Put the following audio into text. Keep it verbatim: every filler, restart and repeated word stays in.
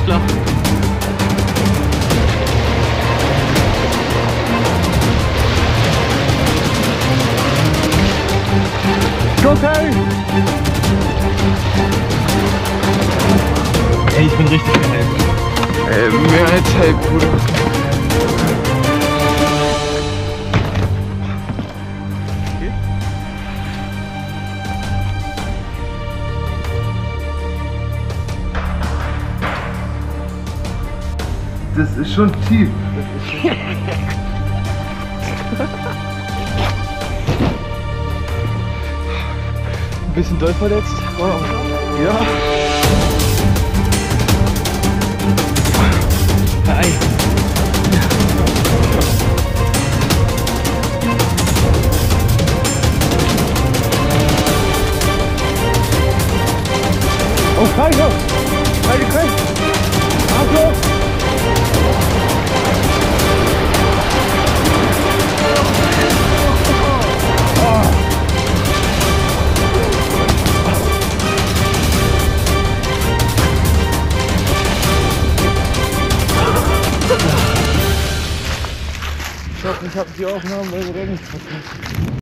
klar. Okay! Ey, ich bin richtig gehypt. Ey, mehr als halb, Bruder. Das ist schon tief. Das ist schon Ein bisschen doll verletzt. Wow. ja. Ei. Oh, Kaiser! Heide Kreis! Achtung! Ich hoffe, ich habe die Aufnahmen bei der nicht verkauft.